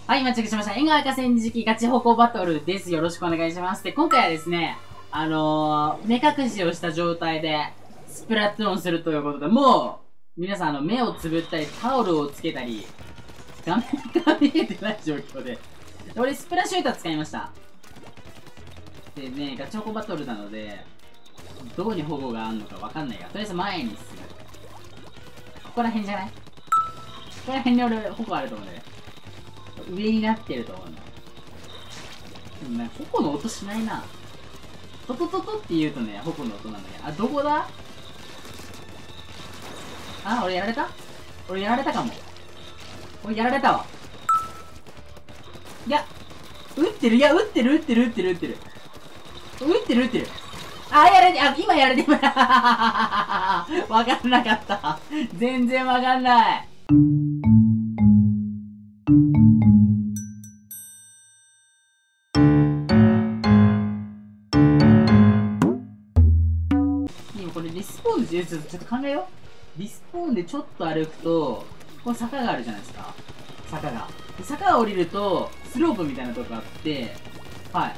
はい、チェックしました。縁側河川敷ガチホコバトルです。よろしくお願いします。で、今回はですね、目隠しをした状態で、スプラトゥーンするということで、もう、皆さん目をつぶったり、タオルをつけたり、画面が見えてない状況で、俺スプラシューター使いました。でね、ガチホコバトルなので、どこに保護があるのかわかんないが、とりあえず前に進む。ここら辺じゃない？ここら辺に俺、保護あると思うんだよ。上になってると思うんだ。でもね、矛の音しないな。トトトトって言うとね、矛の音なんだけど。あ、どこだ？あ、俺やられた？俺やられたかも。俺やられたわ。いや、撃ってる、いや、撃ってる。あ、やられて、あ、今やられて、わかんなかった。全然わかんない。これリスポーンでちょっと考えよう。リスポーンでちょっと歩くと、この坂があるじゃないですか。坂が降りると、スロープみたいなとこがあって、はい。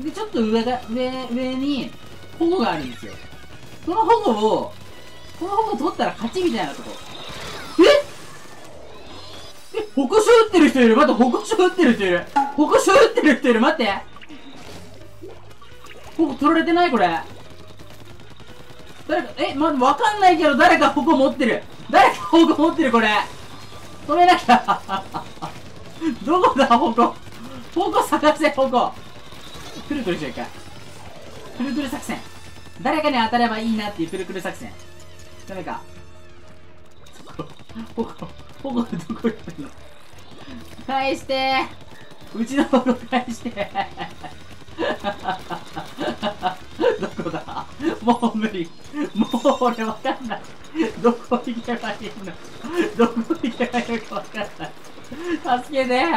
で、ちょっと上に、保護があるんですよ。この保護取ったら勝ちみたいなとこ。歩行者撃ってる人いる。待って、歩行者撃ってる人いる。待って。保護取られてないこれ。誰か、わかんないけど、誰か矛持ってる、これ。止めなきゃ。どこだ、矛探せ、矛。くるくるしよう、一回。くるくる作戦。誰かに当たればいいなっていうくるくる作戦。ダメか。矛どこ行ってんの？返してー。うちの矛返してー。どこだ？もう無理。もう俺わかんない。どこ行けばいいの？どこ行けばいいのかわかんない。助けて。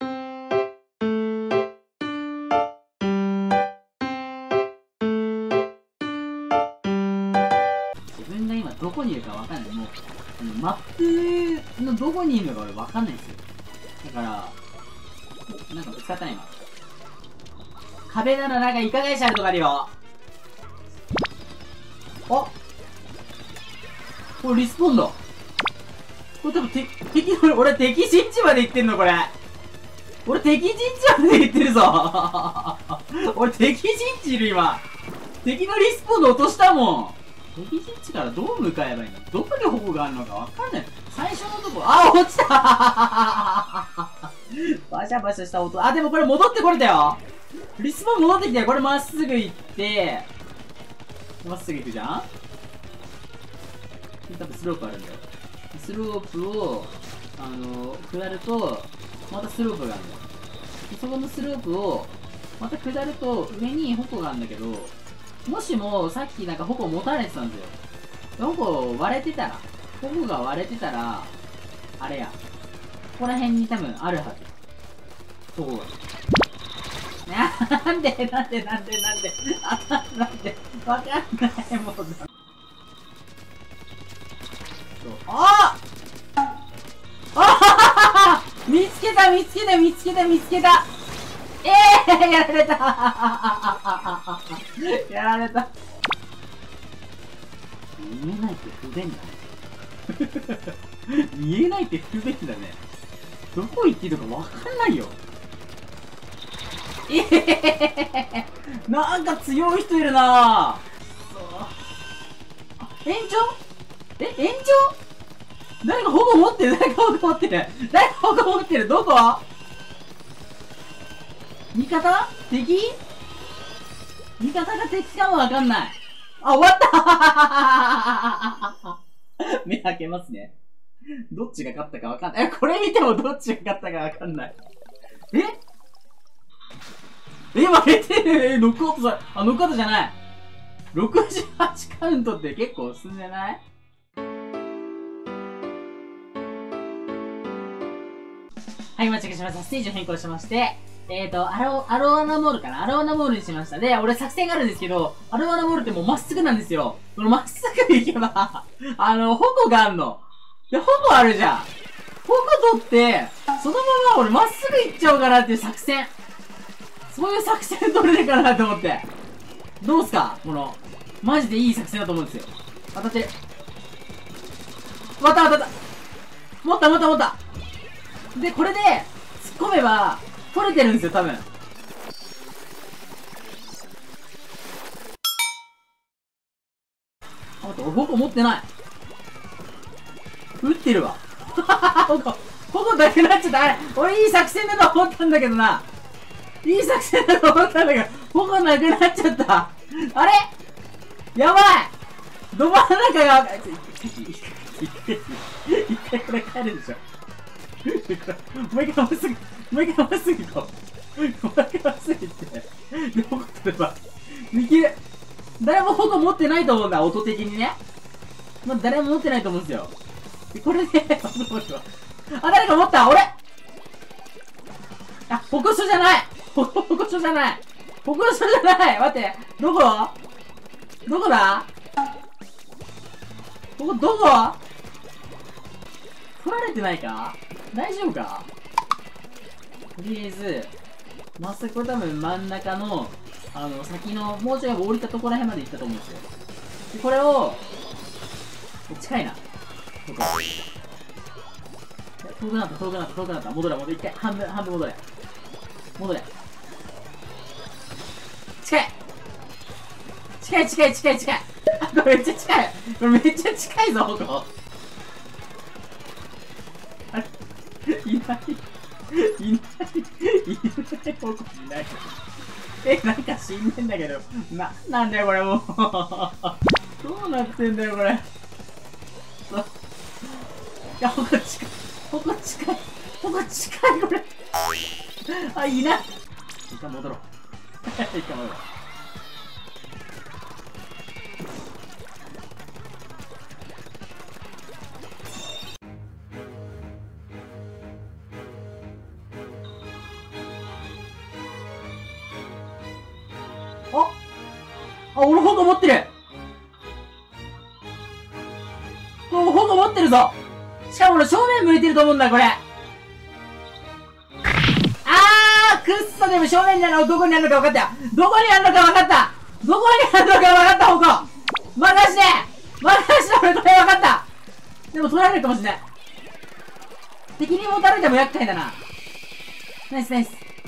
自分が今どこにいるかわかんない。もう、マップのどこにいるのか俺わかんないんですよ。だから、なんかぶつかったね、今。壁ならなんかイカ返しあるとかあるよ。あ、これリスポンだ。これ多分俺敵陣地まで行ってんのこれ。俺敵陣地まで行ってるぞ。俺敵陣地いる今。敵のリスポンで落としたもん。敵陣地からどう向かえばいいの？どこに保護があるのかわかんない。最初のとこ、あ、落ちた。バシャバシャした音。あ、でもこれ戻ってこれたよ。リスポン戻ってきたよ。これまっすぐ行って、まっすぐ行くじゃん？多分スロープあるんだよ。スロープを、下ると、またスロープがあるんだよ。そこのスロープを、また下ると、上に矛があるんだけど、もしも、さっきなんか矛持たれてたんですよ。矛が割れてたら、あれや。ここら辺に多分あるはず。そう。なんでわかんない、もう。ああ見つけたやられた見えないって不便だね。どこ行っていいのかわかんないよ。なんか強い人いるなぁ。延長誰か矛持ってる。どこ？味方が敵かもわかんない。あ、終わった目開けますね。どっちが勝ったかわかんない。これ見てもどっちが勝ったかわかんない。今減ってる。ノックアウトじゃない。68カウントって結構進んでない？はい、チェックしました。ステージを変更しまして、アロアナモールかな？アロアナモールにしました。で、俺作戦があるんですけど、アロアナモールってもうまっすぐなんですよ。このまっすぐ行けば、矛があんの。で、矛あるじゃん。 矛取って、そのまま俺まっすぐ行っちゃおうかなっていう作戦。そういう作戦取れるかなと思って。どうすかこの、マジでいい作戦だと思うんですよ。当たってる。当たった。持った。で、これで、突っ込めば、取れてるんですよ、多分。あ、待って、俺矛持ってない。撃ってるわ。矛だけなっちゃった。あれ、俺いい作戦だと思ったんだけどな。いい作戦だと思ったんだけど、矛なくなっちゃった。あれやばいど真ん中が、一回これ帰るでしょ。もう一回まっすぐ行こう。もう一回まっすぐ行って。で、矛取れば、できる。誰も矛持ってないと思うんだ、音的にね。まあ、誰も持ってないと思うんですよ。で、これで、あ、誰か持った俺あ、矛所じゃない矛所じゃない待って、どこだここどこ取られてないか大丈夫かとりあえず、まっすぐこれ多分真ん中の、先の、もうちょい降りたところら辺まで行ったと思うんですよ。で、これを、近いな。遠くなった。戻れ。一回、半分戻れ。近い。あ、これめっちゃ近いぞ、ここ。あれいない、ここいない。なんか死んでんだけど。なんだよ、これもう。どうなってんだよ、これ。いや、ここ近い、これ。あ、いない。一回戻ろう。俺矛持ってる。矛持ってるぞ。しかも俺正面向いてると思うんだ、これ。くっそ、でも正面にあるのどこにあるのか分かった。どこにあるのか分かった、矛。任して俺これ分かった。でも取られるかもしれない。敵に持たれても厄介だな。ナイス。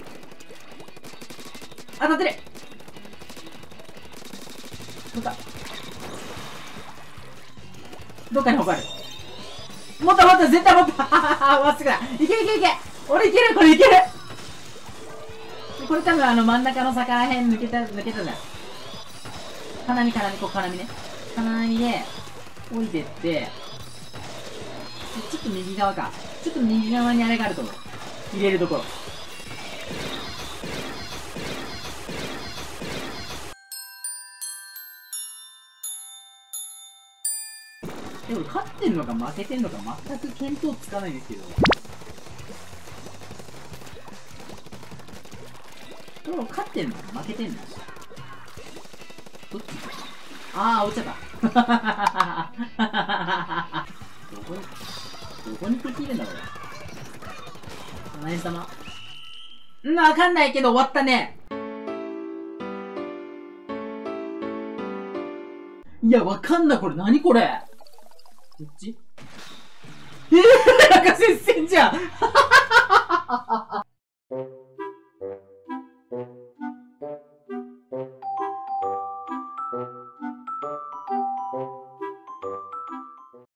当たってる。どっかに矛ある。持った、絶対持った。まっすぐだ。いけ。俺いける、これいける。これ多分真ん中の坂らへん抜けたじゃん。金網、ここ金網ね。金網で、降りてって、ちょっと右側か。ちょっと右側にあれがあると思う。入れるところ。でも勝ってんのか負けてんのか全く見当つかないんですけど。これ勝ってんの負けてんのどっち落ちちゃった。どこに敵いるんだこれ。何様わかんないけど終わったね。いや、わかんない。これ何これどっちなんか接戦じゃん